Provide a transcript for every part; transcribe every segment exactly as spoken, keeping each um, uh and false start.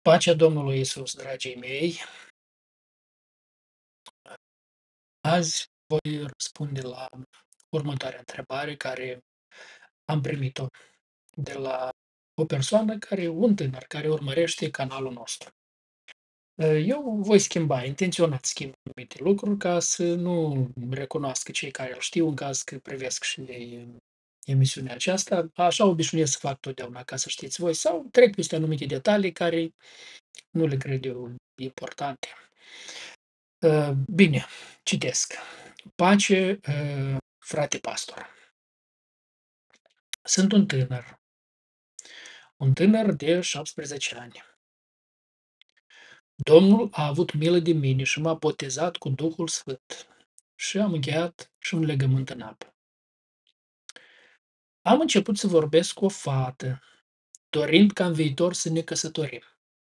Pacea Domnului Iisus, dragii mei, azi voi răspunde la următoarea întrebare care am primit-o de la o persoană care, un tânăr care urmărește canalul nostru. Eu voi schimba, intenționat schimb anumite lucruri ca să nu recunoască cei care îl știu în caz că privesc și ei emisiunea aceasta. Așa obișnuiesc să fac totdeauna, ca să știți voi, sau trec peste anumite detalii care nu le cred eu importante. Uh, Bine, citesc. Pace, uh, frate pastor. Sunt un tânăr, un tânăr de șaptesprezece ani. Domnul a avut milă de mine și m-a botezat cu Duhul Sfânt și am încheiat și un legământ în apă. Am început să vorbesc cu o fată, dorind ca în viitor să ne căsătorim.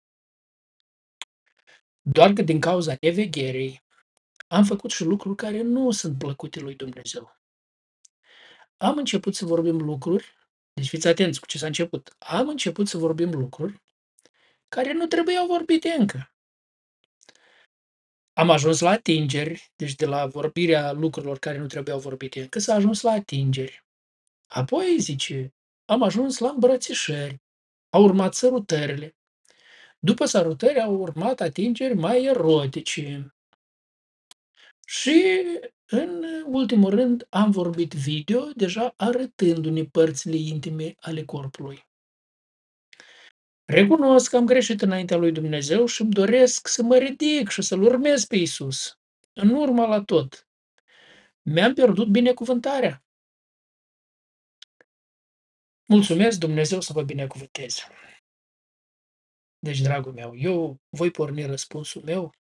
Doar că din cauza nevegherii am făcut și lucruri care nu sunt plăcute lui Dumnezeu. Am început să vorbim lucruri, deci fiți atenți cu ce s-a început. Am început să vorbim lucruri care nu trebuiau vorbite încă. Am ajuns la atingeri, deci de la vorbirea lucrurilor care nu trebuiau vorbite încă, s-a ajuns la atingeri. Apoi, zice, am ajuns la îmbrățișări, au urmat sărutările. După sărutări au urmat atingeri mai erotice. Și, în ultimul rând, am vorbit video, deja arătându-ne părțile intime ale corpului. Recunosc că am greșit înaintea lui Dumnezeu și îmi doresc să mă ridic și să-L urmez pe Iisus. În urma la tot, mi-am pierdut binecuvântarea. Mulțumesc, Dumnezeu să vă binecuvânteze. Deci, dragul meu, eu voi porni răspunsul meu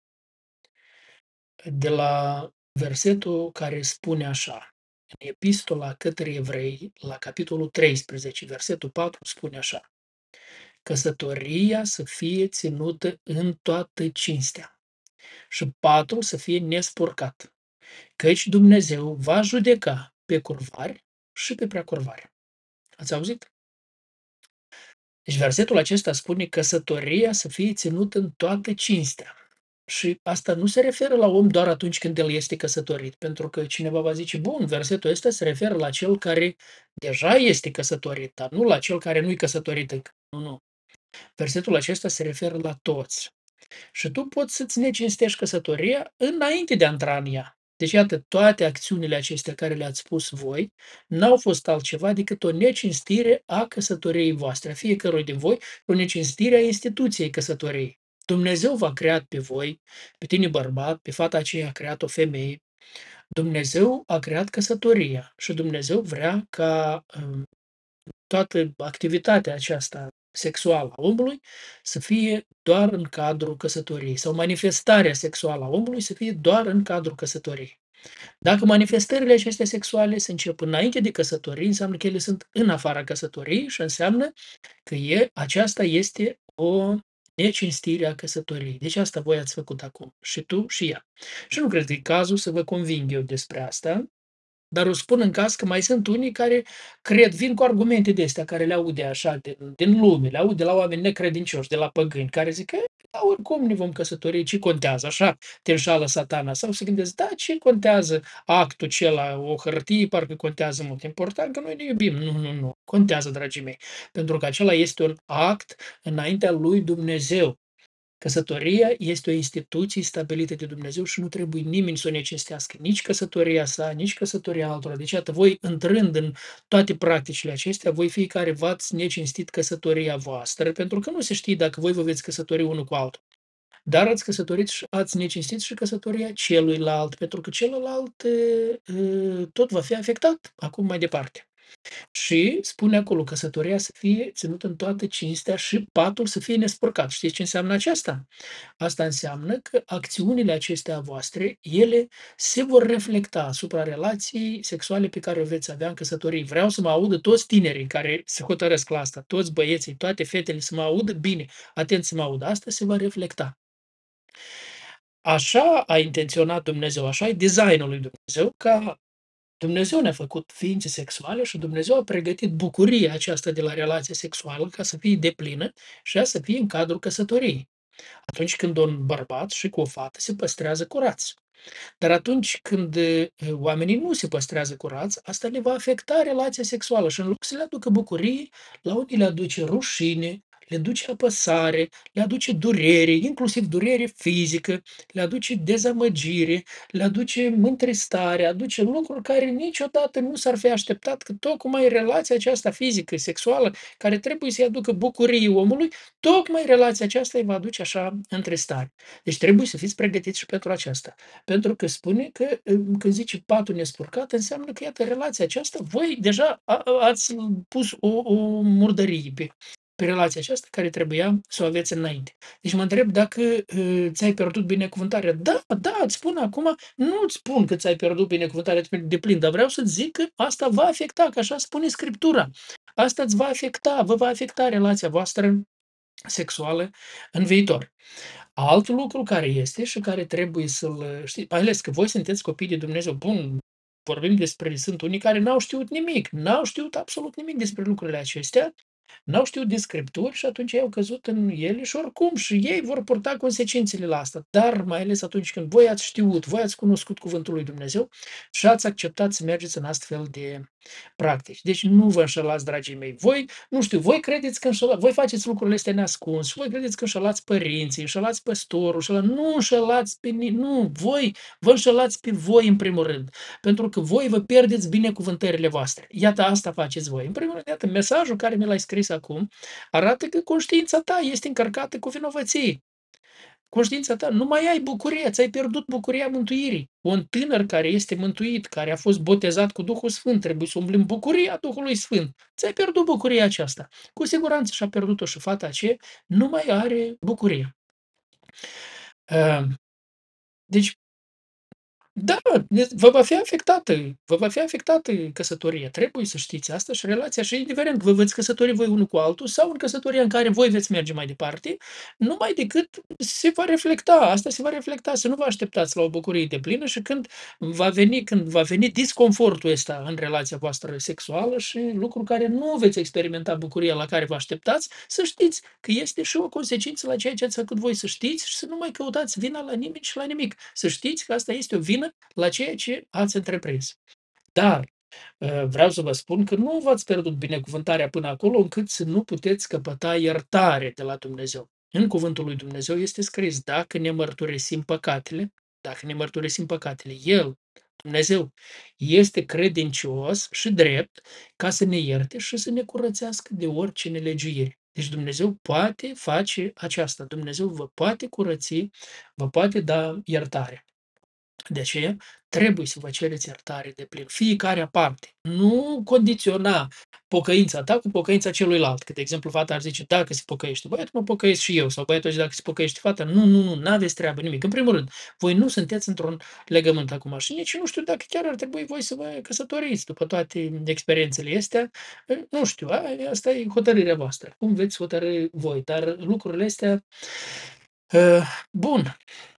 de la versetul care spune așa. În Epistola către Evrei, la capitolul treisprezece, versetul patru, spune așa. Căsătoria să fie ținută în toată cinstea și patul să fie nespurcat, căci Dumnezeu va judeca pe curvari și pe preacurvari. Ați auzit? Deci versetul acesta spune căsătoria să fie ținută în toată cinstea. Și asta nu se referă la om doar atunci când el este căsătorit, pentru că cineva va zice, bun, versetul ăsta se referă la cel care deja este căsătorit, dar nu la cel care nu-i căsătorit încă. Nu, nu. Versetul acesta se referă la toți. Și tu poți să-ți necinstești căsătoria înainte de a intra în ea. Deci, iată, toate acțiunile acestea care le-ați spus voi n-au fost altceva decât o necinstire a căsătoriei voastre, a fiecărui din voi, o necinstire a instituției căsătoriei. Dumnezeu v-a creat pe voi, pe tine bărbat, pe fata aceea a creat o femeie. Dumnezeu a creat căsătoria și Dumnezeu vrea ca um, toată activitatea aceasta sexuală a omului să fie doar în cadrul căsătoriei sau manifestarea sexuală a omului să fie doar în cadrul căsătoriei. Dacă manifestările acestea sexuale se încep înainte de căsătorie, înseamnă că ele sunt în afara căsătoriei și înseamnă că e, aceasta este o necinstire a căsătoriei. Deci asta voi ați făcut acum, și tu și ea. Și nu cred că e cazul să vă conving eu despre asta, dar o spun în caz că mai sunt unii care cred, vin cu argumente de astea, care le aude așa din, din lume, le aude la oameni necredincioși, de la păgâni, care zic că da, oricum ne vom căsători, ce contează, așa te înșală satana. Sau se gândesc, da, ce contează actul acela, o hârtie, parcă contează mult. Important că noi ne iubim. Nu, nu, nu. Contează, dragii mei, pentru că acela este un act înaintea lui Dumnezeu. Căsătoria este o instituție stabilită de Dumnezeu și nu trebuie nimeni să o necinstească, nici căsătoria sa, nici căsătoria altora. Deci, iată, voi intrând în toate practicile acestea, voi fiecare v-ați necinstit căsătoria voastră, pentru că nu se știe dacă voi vă veți căsători unul cu altul. Dar ați căsătorit și ați necinstit și căsătoria celuilalt, pentru că celălalt e, e, tot va fi afectat acum mai departe. Și spune acolo, căsătoria să fie ținută în toată cinstea și patul să fie nespurcat. Știți ce înseamnă aceasta? Asta înseamnă că acțiunile acestea voastre, ele se vor reflecta asupra relației sexuale pe care o veți avea în căsătorie. Vreau să mă audă toți tinerii care se hotărăsc la asta, toți băieții, toate fetele să mă audă bine, atent să mă audă. Asta se va reflecta. Așa a intenționat Dumnezeu, așa e designul lui Dumnezeu, ca Dumnezeu ne-a făcut ființe sexuale și Dumnezeu a pregătit bucuria aceasta de la relația sexuală ca să fie deplină și ea să fie în cadrul căsătoriei. Atunci când un bărbat și cu o fată se păstrează curați. Dar atunci când, eee, oamenii nu se păstrează curați, asta le va afecta relația sexuală și în loc să le aducă bucurie, la unii le aduce rușine, le duce apăsare, le aduce durere, inclusiv durere fizică, le aduce dezamăgire, le aduce întristare, aduce lucruri care niciodată nu s-ar fi așteptat, că tocmai relația aceasta fizică, sexuală, care trebuie să-i aducă bucurie omului, tocmai relația aceasta îi va aduce așa întristare. Deci trebuie să fiți pregătiți și pentru aceasta. Pentru că spune că, ă, când zice patul nespurcat, înseamnă că, iată, relația aceasta, voi deja a a ați pus o o murdărie pe pe relația aceasta care trebuia să o aveți înainte. Deci mă întreb dacă, ă, ți-ai pierdut binecuvântarea. Da, da, îți spun acum, nu îți spun că ți-ai pierdut binecuvântarea deplin, dar vreau să-ți zic că asta va afecta, că așa spune Scriptura. Asta îți va afecta, vă va afecta relația voastră sexuală în viitor. Alt lucru care este și care trebuie să-l știi, mai ales că voi sunteți copii de Dumnezeu. Bun, vorbim despre sunt unii care n-au știut nimic, n-au știut absolut nimic despre lucrurile acestea, n-au știut din Scripturi și atunci ei au căzut în ele și oricum și ei vor purta consecințele la asta. Dar mai ales atunci când voi ați știut, voi ați cunoscut cuvântul lui Dumnezeu și ați acceptat să mergeți în astfel de practici. Deci nu vă înșelați, dragii mei. Voi, nu știu, voi credeți că înșela voi faceți lucrurile astea neascuns și voi credeți că înșelați părinții, înșelați păstorul, înșela nu înșelați pe ni nu, voi vă înșelați pe voi în primul rând, pentru că voi vă pierdeți binecuvântările voastre. Iată, asta faceți voi. În primul rând, iată, mesajul care mi l-ai scris acum arată că conștiința ta este încărcată cu vinovăție. Conștiința ta, nu mai ai bucuria, ți-ai pierdut bucuria mântuirii. Un tânăr care este mântuit, care a fost botezat cu Duhul Sfânt, trebuie să umble în bucuria Duhului Sfânt. Ți-ai pierdut bucuria aceasta. Cu siguranță și-a pierdut-o și fata aceea, nu mai are bucurie. Ă, deci da, deci vă va fi afectată, vă va fi afectată căsătoria. Trebuie să știți asta și relația și indiferent vă veți căsători voi unul cu altul sau în căsătoria în care voi veți merge mai departe, numai decât se va reflecta, asta se va reflecta, să nu vă așteptați la o bucurie deplină și când va veni când va veni disconfortul ăsta în relația voastră sexuală și lucruri care nu veți experimenta bucuria la care vă așteptați, să știți că este și o consecință la ceea ce ați făcut voi, să știți și să nu mai căutați vina la nimeni și la nimic. Să știți că asta este o vină la ceea ce ați întreprins. Dar, ă, vreau să vă spun că nu v-ați pierdut binecuvântarea până acolo încât să nu puteți căpăta iertare de la Dumnezeu. În cuvântul lui Dumnezeu este scris: "Dacă ne mărturisim păcatele, dacă ne mărturisim păcatele, El, Dumnezeu, este credincios și drept ca să ne ierte și să ne curățească de orice nelegiuire." Deci Dumnezeu poate face aceasta. Dumnezeu vă poate curăți, vă poate da iertare. De aceea, trebuie să vă cereți iertare deplin, fiecare aparte. Nu condiționa pocăința ta cu pocăința celuilalt. Că, de exemplu, fata ar zice: "Dacă se pocăiește băiatul, mă pocăiesc și eu." Sau băiatul zice: "Dacă se pocăiește fata." Nu, nu, nu, n-aveți treabă nimic. În primul rând, voi nu sunteți într-un legământ acum și nici nu știu dacă chiar ar trebui voi să vă căsătoriți după toate experiențele astea. Nu știu, a asta e hotărârea voastră. Cum veți hotărî voi, dar lucrurile astea, ă, bun.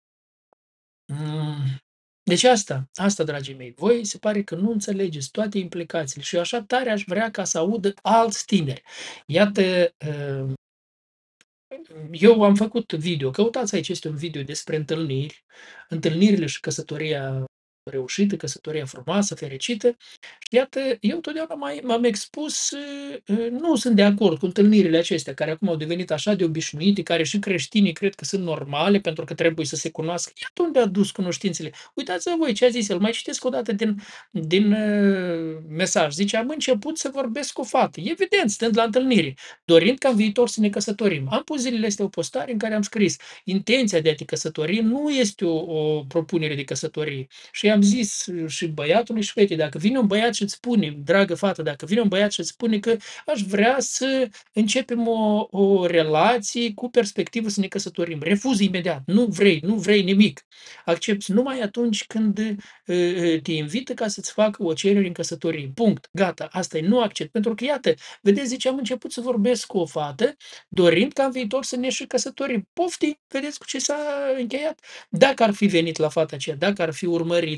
Hm, deci asta, asta, dragii mei, voi se pare că nu înțelegeți toate implicațiile și eu așa tare aș vrea ca să audă alți tineri. Iată, ă, eu am făcut video, căutați aici, este un video despre întâlniri, întâlnirile și căsătoria reușită, căsătoria frumoasă, fericită. Și iată, eu totdeauna mai m-am expus, ă, nu sunt de acord cu întâlnirile acestea, care acum au devenit așa de obișnuite, care și creștinii cred că sunt normale, pentru că trebuie să se cunoască. Iată unde a dus cunoștințele. Uitați-vă voi ce a zis el, mai citesc o dată din din, ă, mesaj. Zice: "Am început să vorbesc cu o fată, evident, stând la întâlnire, dorind ca în viitor să ne căsătorim." Am pus zilele astea o postare în care am scris: "Intenția de a te căsători nu este o o propunere de căsătorie." Și i-am zis și băiatului și fetei: "Dacă vine un băiat și îți spune, dragă fată, dacă vine un băiat și îți spune că aș vrea să începem o o relație cu perspectivă să ne căsătorim, refuzi imediat, nu vrei, nu vrei nimic. Accepți numai atunci când, ă, ă, te invită ca să-ți facă o cerere în căsătorie. Punct. Gata, asta e, nu accept." Pentru că iată, vedeți, zice, am început să vorbesc cu o fată, dorind ca în viitor să ne și căsătorim. Poftim, vedeți cu ce s-a încheiat? Dacă ar fi venit la fata aceea, dacă ar fi urmărit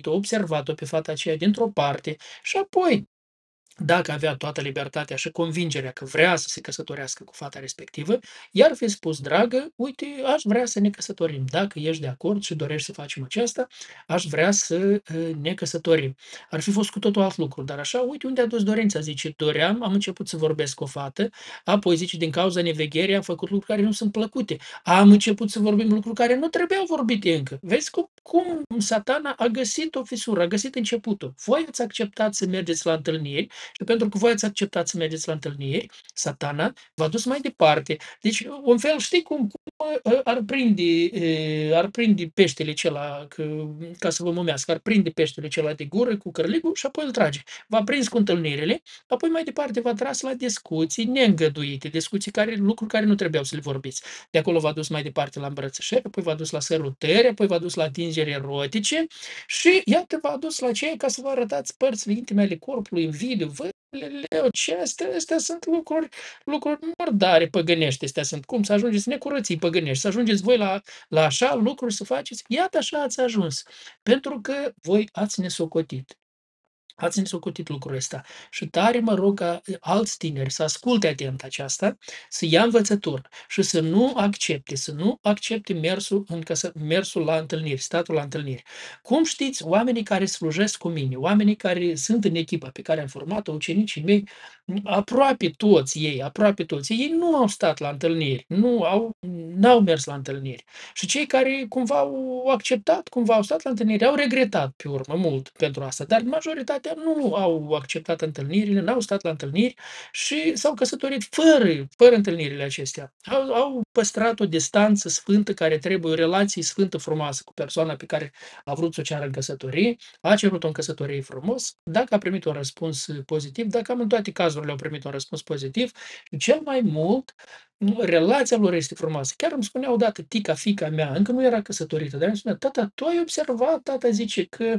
urmărit-o, observat-o pe fata aceea dintr-o parte și apoi, dacă avea toată libertatea și convingerea că vrea să se căsătorească cu fata respectivă, i-ar fi spus: "Dragă, uite, aș vrea să ne căsătorim. Dacă ești de acord și dorești să facem aceasta, aș vrea să, ă, ne căsătorim." Ar fi fost cu totul alt lucru, dar așa, uite unde a dus dorința, zice: "Doream, am început să vorbesc cu o fată, apoi, zice, din cauza nevegherii am făcut lucruri care nu sunt plăcute. Am început să vorbim lucruri care nu trebuiau vorbite încă." Vezi cum cum Satana a găsit o fisură, a găsit începutul. Voi ați acceptat să mergeți la întâlniri și pentru că voi ați acceptat să mergeți la întâlniri, Satana v-a dus mai departe. Deci, un fel, știi cum cum, ă, ar prinde, e, ar prinde peștele cela, că ca să vă mâmească, ar prinde peștele cela de gură cu cărligul și apoi îl trage. V-a prins cu întâlnirile, apoi mai departe v-a tras la discuții neîngăduite, discuții care lucruri care nu trebuiau să le vorbiți. De acolo v-a dus mai departe la îmbrățișări, apoi v-a dus la sărutări, apoi v-a dus la atingeri erotice și iată v-a dus la ceea ca să vă arătați părțile intime ale corpului în video. Văleleu, ce astea astea sunt lucruri lucruri murdare păgânești, astea sunt. Cum să ajungeți necurății păgânești, să ajungeți voi la la așa lucruri să faceți? Iată așa ați ajuns, pentru că voi ați nesocotit. Ați nesocotit lucrul ăsta și tare mă rog ca, ă, alți tineri să asculte atent aceasta, să ia învățătură și să nu accepte, să nu accepte mersul în căsă mersul la întâlniri, statul la întâlniri. Cum știți, oamenii care slujesc cu mine, oamenii care sunt în echipa pe care am format-o, ucenicii mei, m aproape toți ei, aproape toți ei nu au stat la întâlniri, nu au n-au mers la întâlniri. Și cei care cumva au acceptat, cumva au stat la întâlniri, au regretat pe urmă mult pentru asta, dar majoritatea nu au acceptat întâlnirile, n-au stat la întâlniri și s-au căsătorit fără fără întâlnirile acestea. Au au păstrat o distanță sfântă care trebuie, o relație sfântă, frumoasă cu persoana pe care a vrut să o ceară în căsătorie, a cerut-o în căsătorie frumos, dacă a primit un răspuns pozitiv, dacă cam în toate cazurile au primit un răspuns pozitiv și cel mai mult, m relația lor este frumoasă. Chiar îmi spunea odată tica, fiica mea, încă nu era căsătorită, dar îmi spunea: "Tata, tu ai observat, tata, zice, că,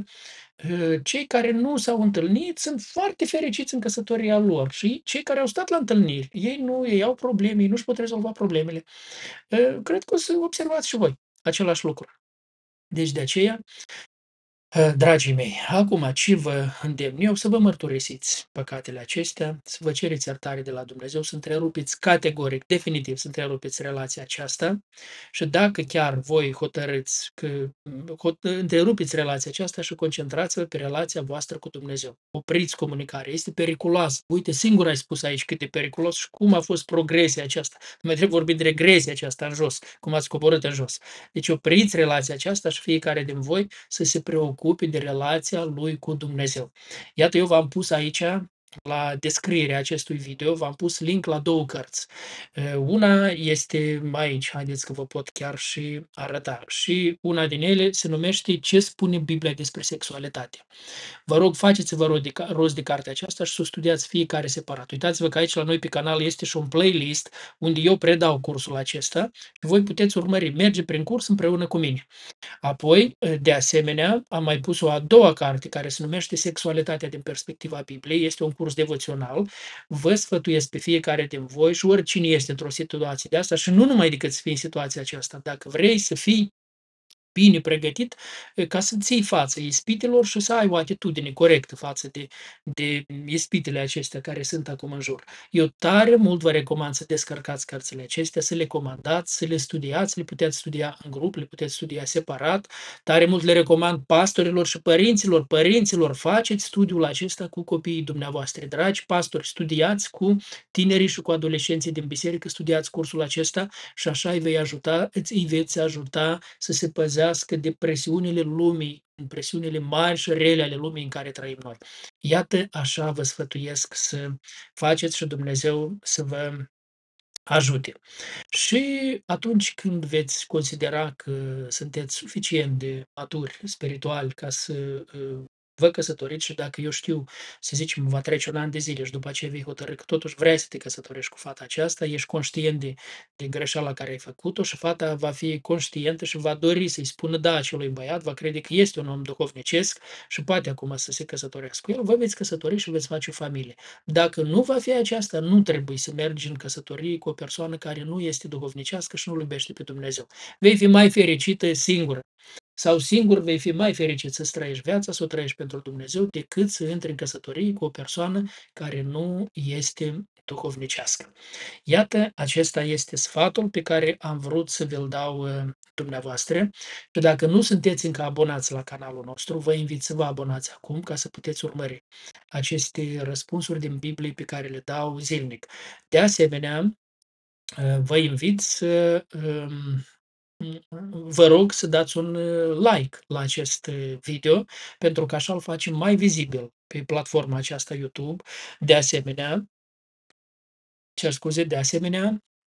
ă, cei care nu s-au întâlnit sunt foarte fericiți în căsătoria lor și cei care au stat la întâlniri, ei nu ei au probleme, ei nu-și pot rezolva problemele." Ă, cred că o să observați și voi același lucru. Deci de aceea Ă, dragii mei, acum ce vă îndemn eu? Să vă mărturisiți păcatele acestea, să vă cereți iertare de la Dumnezeu, să întrerupeți categoric, definitiv să întrerupeți relația aceasta și dacă chiar voi hotărâți că m hot întrerupeți relația aceasta și concentrați-vă pe relația voastră cu Dumnezeu. Opriți comunicarea, este periculoasă. Uite, singur ai spus aici cât de periculos și cum a fost progresia aceasta. Nu mai trebuie vorbit de regresia aceasta în jos, cum ați coborât în jos. Deci opriți relația aceasta și fiecare din voi să se preocupe de relația lui cu Dumnezeu. Iată, eu v-am pus aici, la descrierea acestui video, v-am pus link la două cărți. Ă, una este aici, haideți că vă pot chiar și arăta și una din ele se numește "Ce spune Biblia despre sexualitate?". Vă rog, faceți-vă ro de ca rost de cartea aceasta și să o studiați fiecare separat. Uitați-vă că aici la noi pe canal este și un playlist unde eu predau cursul acesta și voi puteți urmări, merge prin curs împreună cu mine. Apoi, ă, de asemenea, am mai pus o a doua carte care se numește "Sexualitatea din perspectiva Bibliei", este un curs devoțional. Vă sfătuiesc pe fiecare din voi și oricine este într-o situație de asta și nu numai decât să fii în situația aceasta, dacă vrei să fii bine pregătit, ă, ca să ții față ispitelor și să ai o atitudine corectă față de de ispitele acestea care sunt acum în jur. Eu tare mult vă recomand să descărcați cărțile acestea, să le comandați, să le studiați, le puteți studia în grup, le puteți studia separat. Tare mult le recomand pastorilor și părinților. Părinților, faceți studiul acesta cu copiii dumneavoastră. Dragi pastori, studiați cu tinerii și cu adolescenții din biserică, studiați cursul acesta și așa îi vei ajuta îți îi veți ajuta să se păzească de presiunile lumii, presiunile mari și rele ale lumii în care trăim noi. Iată, așa vă sfătuiesc să faceți și Dumnezeu să vă ajute. Și atunci când veți considera că sunteți suficient de maturi spiritual ca să, ă, vă căsătoriți și dacă, eu știu, să zicem, va trece un an de zile și după aceea vei hotărî că totuși vrei să te căsătorești cu fata aceasta, ești conștient de de greșeala care ai făcut-o și fata va fi conștientă și va dori să-i spună "da" acelui băiat, va crede că este un om duhovnicesc și poate acum să se căsătorească cu el, vă veți căsători și veți face o familie. Dacă nu va fi aceasta, nu trebuie să mergi în căsătorie cu o persoană care nu este duhovnicească și nu-L iubește pe Dumnezeu. Vei fi mai fericită singură. Sau singur vei fi mai fericit să-ți trăiești viața, să o trăiești pentru Dumnezeu, decât să intri în căsătorie cu o persoană care nu este duhovnicească. Iată, acesta este sfatul pe care am vrut să vi-l dau, uh, dumneavoastră. Și dacă nu sunteți încă abonați la canalul nostru, vă invit să vă abonați acum ca să puteți urmări aceste răspunsuri din Biblie pe care le dau zilnic. De asemenea, uh, vă invit să, um, vă rog să dați un, uh, like la acest, uh, video, pentru că așa îl facem mai vizibil pe platforma aceasta YouTube. De asemenea cer scuze, de asemenea,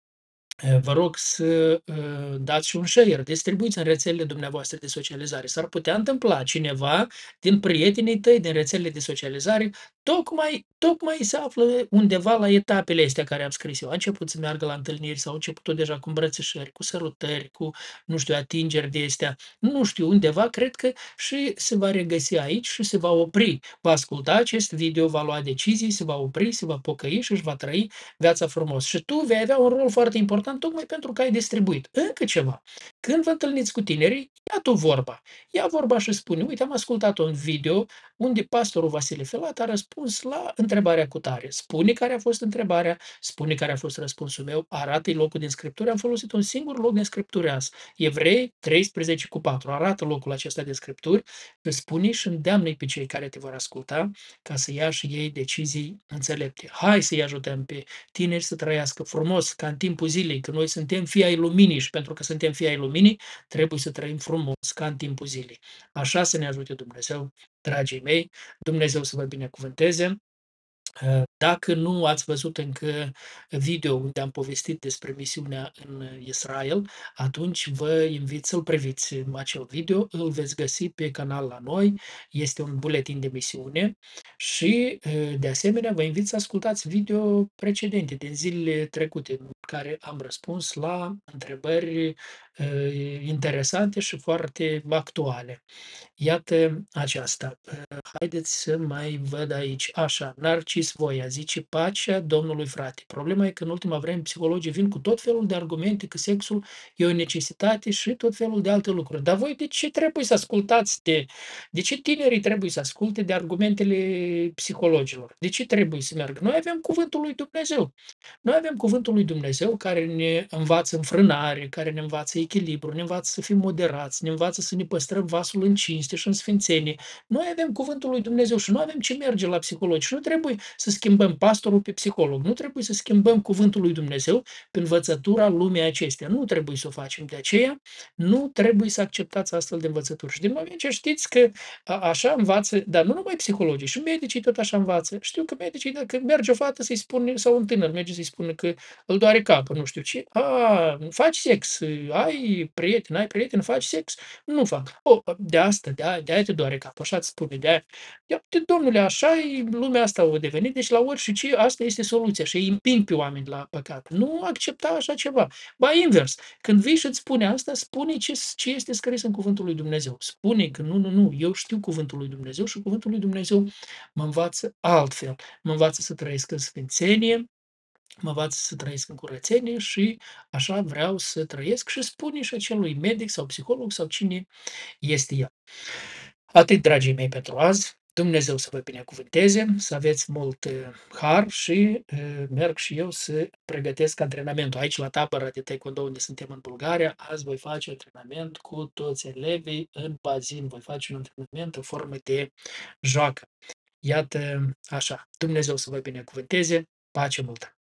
Eee, vă rog să, uh, dați și un share, distribuiți în rețelele dumneavoastră de socializare. S-ar putea întâmpla cineva din prietenii tăi din rețelele de socializare, tocmai tocmai se află undeva la etapele astea care am scris eu. A început să meargă la întâlniri sau a început deja cu îmbrățișări, cu sărutări, cu, nu știu, atingeri de astea. Nu știu, undeva cred că și se va regăsi aici și se va opri. Va asculta acest video, va lua decizii, se va opri, se va pocăi și își va trăi viața frumos. Și tu vei avea un rol foarte important tocmai pentru că ai distribuit. Încă ceva, când vă întâlniți cu tinerii, ia tu vorba. Ia vorba și spune: "Uite, am ascultat un video unde pastorul Vasile Felat a răspuns la întrebarea cutare." Spune care a fost întrebarea, spune care a fost răspunsul meu, arată-i locul din Scriptură. Am folosit un singur loc din Scriptură azi. Evrei treisprezece cu patru. Arată locul acesta din Scripturi, îți spune și îndeamnă-i pe cei care te vor asculta ca să ia și ei decizii înțelepte. Hai să-i ajutăm pe tineri să trăiască frumos, ca în timpul zilei, că noi suntem fii ai luminii și pentru că suntem fii ai luminii, trebuie să trăim frumos, ca în timpul zilei. Așa să ne ajute Dumnezeu, dragii mei, Dumnezeu să vă binecuvânteze. Uh, Dacă nu ați văzut încă video unde am povestit despre misiunea în Israel, atunci vă invit să-l priviți acel video, îl veți găsi pe canal la noi, este un buletin de misiune și, uh, de asemenea, vă invit să ascultați video precedente din zilele trecute, în care am răspuns la întrebări, uh, interesante și foarte actuale. Iată aceasta. Uh, Haideți să mai văd aici. Așa, Narcis Voia zice: "Pacea Domnului, frate. Problema e că în ultima vreme psihologii vin cu tot felul de argumente că sexul e o necesitate și tot felul de alte lucruri. Dar voi de ce trebuie să ascultați de de ce tinerii trebuie să asculte de argumentele psihologilor? De ce trebuie să meargă? Noi avem cuvântul lui Dumnezeu. Noi avem cuvântul lui Dumnezeu care ne învață înfrânare, care ne învață echilibru, ne învață să fim moderați, ne învață să ne păstrăm vasul în cinste și în sfințenie. Noi avem cuvântul lui Dumnezeu și nu avem ce merge la psihologi. Și nu trebuie să schimbăm pastorul pe psiholog, nu trebuie să schimbăm cuvântul lui Dumnezeu pe învățătura lumii acesteia. Nu trebuie să o facem. De aceea, nu trebuie să acceptați astfel de învățături. Și din moment ce știți că a, așa învață, dar nu numai psihologii, și medicii tot așa învață. Știu că medicii, dacă merge o fată să-i spune, sau un tânăr merge să-i spună că îl doare capul, nu știu ce. A, faci sex, ai prieten, ai prieten, faci sex? Nu fac. O, de asta, de aia, de aia te doare capul, așa îți spune, de aia. Ia uite, domnule, așa e lumea asta o devenit, deci la orice ce, asta este soluția și îi împing pe oameni la păcat. Nu accepta așa ceva. Ba invers, când vii și îți spune asta, spune ce, ce este scris în cuvântul lui Dumnezeu. Spune că nu, nu, nu, eu știu cuvântul lui Dumnezeu și cuvântul lui Dumnezeu mă învață altfel. Mă învață să trăiesc în sfințenie, mă învață să trăiesc în curățenie și așa vreau să trăiesc și spune și acelui medic sau psiholog sau cine este el. Atât, dragii mei, pentru azi. Dumnezeu să vă binecuvânteze, să aveți mult, uh, har și, uh, merg și eu să pregătesc antrenamentul. Aici, la tabăra de taekwondo unde suntem în Bulgaria, azi voi face antrenament cu toți elevii în bazin. Voi face un antrenament în formă de joacă. Iată, așa. Dumnezeu să vă binecuvânteze. Pace multă!